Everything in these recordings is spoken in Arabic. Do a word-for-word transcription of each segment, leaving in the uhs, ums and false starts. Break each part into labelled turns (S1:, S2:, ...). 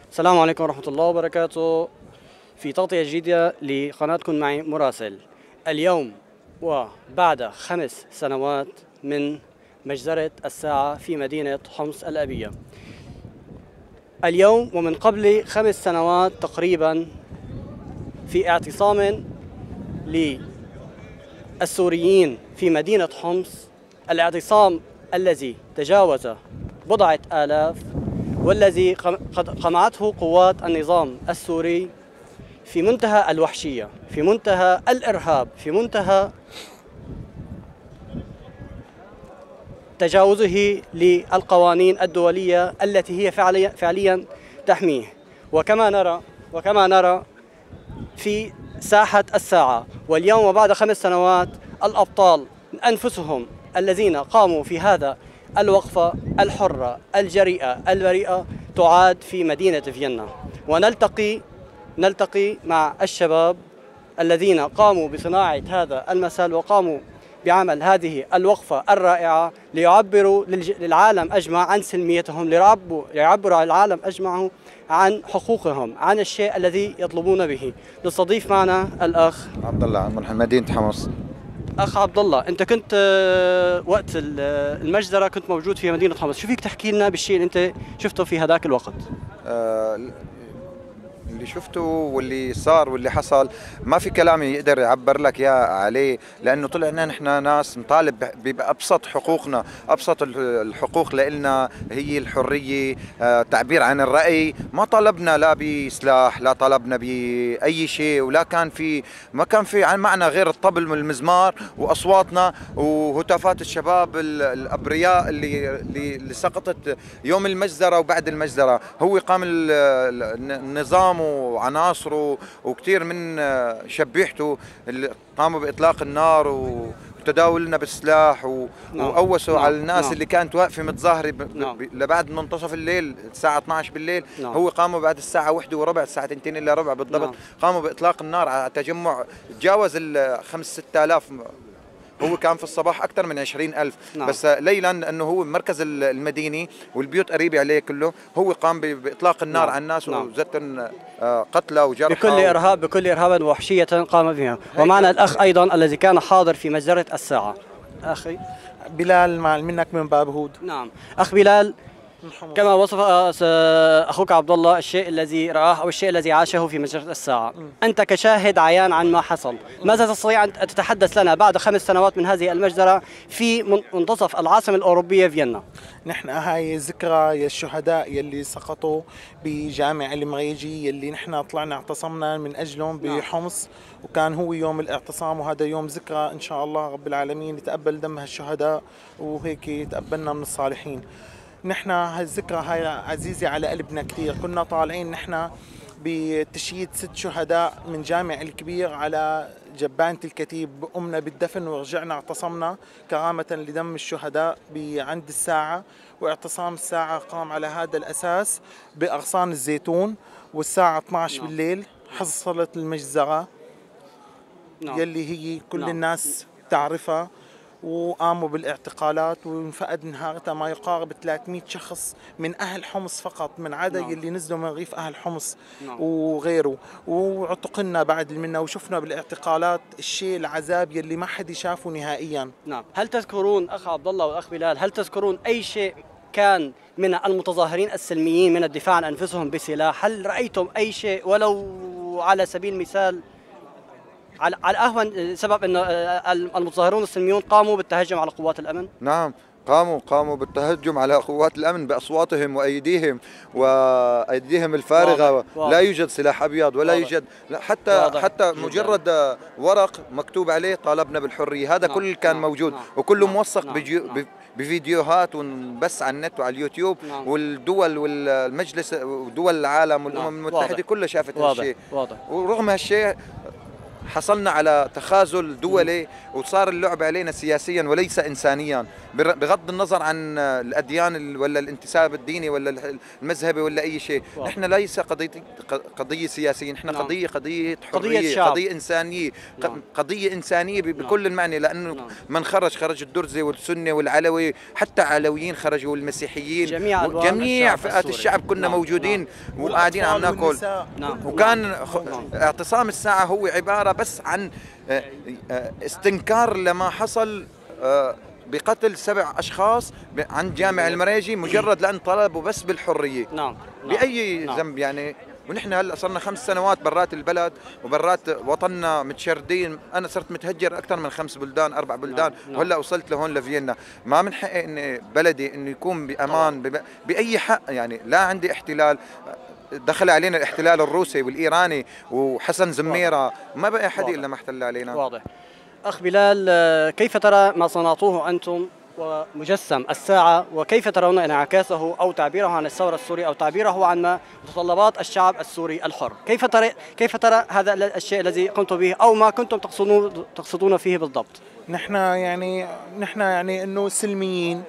S1: السلام عليكم ورحمة الله وبركاته. في تغطية جديدة لقناتكم معي مراسل. اليوم وبعد خمس سنوات من مجزرة الساعة في مدينة حمص الأبية. اليوم ومن قبل خمس سنوات تقريبا في اعتصام للسوريين في مدينة حمص، الاعتصام الذي تجاوز بضعة آلاف والذي قد قمعته قوات النظام السوري في منتهى الوحشية، في منتهى الإرهاب، في منتهى تجاوزه للقوانين الدولية التي هي فعليا فعليا تحميه. وكما نرى وكما نرى في ساحة الساعة، واليوم وبعد خمس سنوات الأبطال أنفسهم الذين قاموا في هذا الوقفة الحرة الجريئة البريئة تعاد في مدينة فيينا. ونلتقي نلتقي مع الشباب الذين قاموا بصناعة هذا المثل وقاموا بعمل هذه الوقفة الرائعة ليعبروا للعالم أجمع عن سلميتهم، ليعبروا على العالم أجمع عن حقوقهم، عن الشيء الذي يطلبون به. نستضيف معنا الأخ
S2: عبد الله من مدينة حمص.
S1: أخ عبد الله، أنت كنت وقت المجزرة كنت موجود في مدينة حمص، شو فيك تحكي لنا بالشيء اللي أنت شفته في هذاك الوقت؟
S2: آه اللي شفته واللي صار واللي حصل ما في كلام يقدر يعبر لك يا عليه، لانه طلعنا نحن ناس نطالب بابسط حقوقنا. ابسط الحقوق لنا هي الحريه، تعبير عن الراي. ما طلبنا لا بسلاح، لا طلبنا باي شيء، ولا كان في ما كان في معنا غير الطبل والمزمار واصواتنا وهتافات الشباب الابرياء اللي اللي سقطت يوم المجزره وبعد المجزره. هو قام النظام وعناصره وكثير من شبيحته اللي قاموا باطلاق النار وتداولنا بالسلاح و... نعم. وقوسوا نعم. على الناس نعم. اللي كانت واقفه متظاهره ب... نعم. ب... لبعد منتصف الليل الساعه اثنعش بالليل. نعم. هو قاموا بعد الساعه واحدة وربع، الساعه اثنين الا ربع بالضبط. نعم. قاموا باطلاق النار على تجمع تجاوز ال خمس ست آلاف. هو كان في الصباح أكثر من عشرين ألف. نعم. بس ليلا أنه هو مركز المدينة والبيوت قريبة عليه كله، هو قام بإطلاق النار. نعم. على الناس. نعم. وزت قتلى وجرحى
S1: بكل إرهاب بكل إرهاب ووحشية قام بها. ومعنا الأخ أيضا الذي كان حاضر في مجزرة الساعة. أخي
S3: بلال مع منك من باب هود.
S1: نعم أخ بلال، كما وصف أخوك عبد الله الشيء الذي رآه أو الشيء الذي عاشه في مجزرة الساعة، أنت كشاهد عيان عن ما حصل، ماذا تستطيع أن تتحدث لنا بعد خمس سنوات من هذه المجزرة في منتصف العاصمة الأوروبية فيينا؟
S3: نحن هاي ذكرى الشهداء يلي سقطوا بجامع المغيجي يلي نحن طلعنا اعتصمنا من أجلهم بحمص، وكان هو يوم الاعتصام، وهذا يوم ذكرى إن شاء الله رب العالمين يتقبل دم هالشهداء وهيك يتقبلنا من الصالحين. نحن هالذكرى هاي عزيزة على قلبنا كثير. كنا طالعين نحن بتشييد ست شهداء من جامع الكبير على جبانة الكتيب، قمنا بالدفن ورجعنا اعتصمنا كرامة لدم الشهداء عند الساعة. واعتصام الساعة قام على هذا الأساس بأغصان الزيتون. والساعة اثنعش نعم. بالليل حصلت المجزرة نعم. يلي هي كل نعم. الناس تعرفها، وقاموا بالاعتقالات وانفقد نهارتها ما يقارب ثلاثمئة شخص من أهل حمص فقط، من عدا نعم. يلي نزلوا من رغيف أهل حمص نعم. وغيره، واعتقلنا بعد منا وشفنا بالاعتقالات الشيء العذاب يلي ما حد شافه نهائيا.
S1: نعم. هل تذكرون أخ عبد الله والأخ بلال، هل تذكرون أي شيء كان من المتظاهرين السلميين من الدفاع عن أنفسهم بسلاح؟ هل رأيتم أي شيء ولو على سبيل المثال على على اهون سبب انه المتظاهرون السلميون قاموا بالتهجم على قوات الامن؟
S2: نعم، قاموا قاموا بالتهجم على قوات الامن باصواتهم وايديهم وايديهم الفارغه. واضح. واضح. لا يوجد سلاح ابيض ولا واضح. يوجد حتى واضح. حتى مجرد ورق مكتوب عليه طالبنا بالحريه، هذا نعم. كل كان نعم. موجود نعم. وكله نعم. موثق نعم. نعم. بفيديوهات ونبث على النت وعلى اليوتيوب. نعم. والدول والمجلس ودول العالم والامم نعم. المتحده كلها شافت هالشيء. ورغم هالشيء حصلنا على تخاذل دولي وصار اللعب علينا سياسيا وليس انسانيا، بغض النظر عن الاديان ولا الانتساب الديني ولا المذهبي ولا اي شيء. نحن ليس قضيه قضيه سياسيه، نحن نعم. قضيه قضيه حريه، قضيه انسانيه، نعم. قضيه انسانيه بكل نعم. المعنى، لانه نعم. من خرج خرج الدرزي والسني والعلوي، حتى علويين خرجوا والمسيحيين،
S1: جميع
S2: جميع فئات الشعب كنا نعم. موجودين نعم. وقاعدين عم ناكل نعم. وكان نعم. اعتصام الساعه هو عباره بس عن استنكار لما حصل بقتل سبع اشخاص عند جامع المريجي، مجرد لان طلبوا بس بالحريه.
S1: نعم.
S2: باي نعم. ذنب يعني؟ ونحن هلا صرنا خمس سنوات برات البلد وبرات وطننا متشردين، انا صرت متهجر اكثر من خمس بلدان اربع بلدان نعم. وهلا وصلت لهون لفيينا. ما من حقي اني بلدي انه يكون بامان بب... باي حق يعني. لا عندي احتلال، دخل علينا الاحتلال الروسي والايراني وحسن زميره، ما بقى حد الا ما احتل علينا.
S1: واضح. اخ بلال، كيف ترى ما صنعتوه انتم ومجسم الساعة، وكيف ترون انعكاسه أو تعبيره عن الثورة السورية أو تعبيره عن ما متطلبات الشعب السوري الحر؟ كيف ترى كيف ترى هذا الشيء الذي قمتم به أو ما كنتم تقصدون تقصدون فيه بالضبط؟
S3: نحن يعني نحن يعني إنه سلميين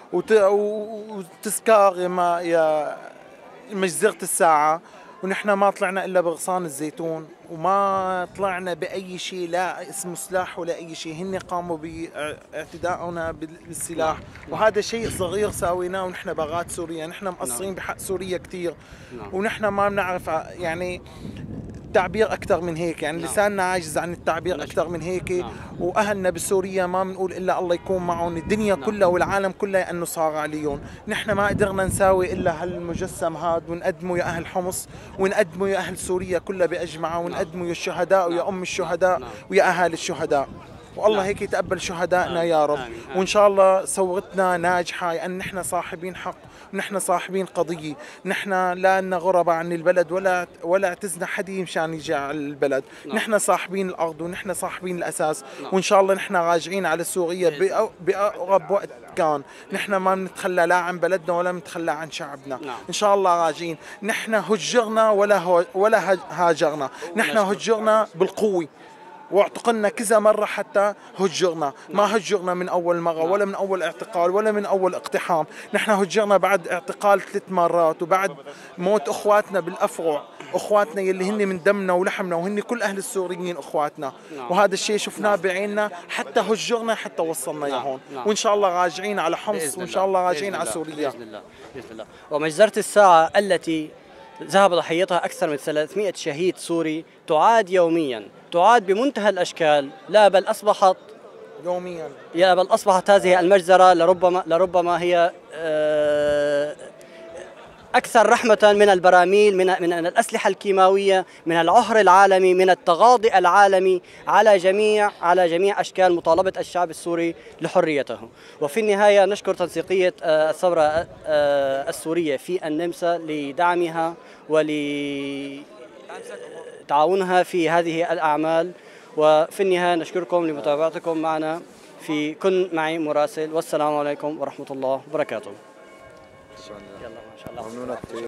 S3: وتذكار ما يا مجزرة الساعة، ونحن ما طلعنا إلا بغصان الزيتون وما طلعنا بأي شيء، لا اسمه سلاح ولا أي شيء. هن قاموا باعتداءنا بالسلاح، وهذا شيء صغير ساويناه ونحن باغات سوريا. نحن مقصرين بحق سوريا كثير، ونحن ما بنعرف يعني تعبير أكثر من هيك، يعني لساننا عاجز عن التعبير أكثر من هيك. وأهلنا بسوريا ما بنقول إلا الله يكون معهم، الدنيا كلها والعالم كلها أنه صار عليهم. نحن ما قدرنا نساوي إلا هالمجسم هذا ونقدمه يا أهل حمص، ونقدمه يا أهل سوريا كلها بأجمعه، ونقدمه يا الشهداء ويا أم الشهداء ويا أهالي الشهداء. والله هيك يتقبل شهدائنا يا رب، وإن شاء الله ثورتنا ناجحة، لأن نحن صاحبين حق ونحن صاحبين قضية. نحن لا لنا غرباء عن البلد ولا ولا اعتزنا حد مشان يجي على البلد. نحن صاحبين الأرض ونحن صاحبين الأساس، وإن شاء الله نحن راجعين على سوريا بأقرب وقت كان. نحن ما بنتخلى لا عن بلدنا ولا بنتخلى عن شعبنا، إن شاء الله راجعين. نحن هجرنا ولا ولا هاجرنا، نحن هجرنا بالقوة واعتقلنا كذا مرة حتى هجرنا، ما هجرنا من أول مرة ولا من أول اعتقال ولا من أول اقتحام. نحن هجرنا بعد اعتقال ثلاث مرات وبعد موت أخواتنا بالأفرع، أخواتنا يلي هن من دمنا ولحمنا، وهن كل أهل السوريين أخواتنا، وهذا الشيء شفناه بعيننا حتى هجرنا حتى وصلنا لهون. وإن شاء الله راجعين على حمص، وإن شاء الله راجعين على سوريا
S1: بإذن الله. بإذن الله. ومجزرة الساعة التي ذهب ضحيتها أكثر من ثلاثمئة شهيد سوري تعاد يوميا، تعاد بمنتهى الأشكال، لا بل أصبحت
S3: يوميا
S1: يا بل أصبحت هذه المجزرة لربما لربما هي أكثر رحمة من البراميل، من من الأسلحة الكيماوية، من العهر العالمي، من التغاضي العالمي على جميع على جميع أشكال مطالبة الشعب السوري لحريته. وفي النهاية نشكر تنسيقية الثورة السورية في النمسا لدعمها ولتعاونها في هذه الأعمال. وفي النهاية نشكركم لمتابعتكم معنا في كن معي مراسل، والسلام عليكم ورحمة الله وبركاته.
S2: يلا ما شاء الله.